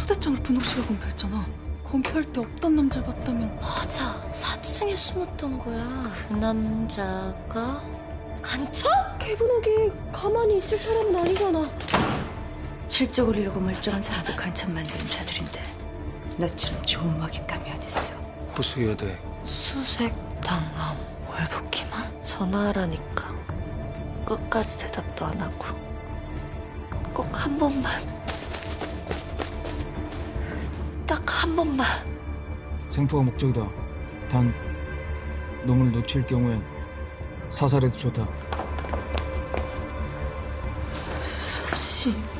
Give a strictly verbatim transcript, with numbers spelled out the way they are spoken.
초대장을 분홍 씨가 검표했잖아. 검표할 때 없던 남자를 봤다면. 맞아, 사 층에 숨었던 거야. 그 남자가 간첩? 개분옥이 가만히 있을 사람은 아니잖아. 실적을 이루고 멀쩡한 사람도 간첩 만드는 자들인데 너처럼 좋은 먹잇감이 어딨어. 호수여대 수색당함 월북기만? 전화하라니까 끝까지 대답도 안 하고 꼭 한 번만, 딱 한 번만. 생포가 목적이다. 단 놈을 놓칠 경우엔 사살해도 좋다. 소시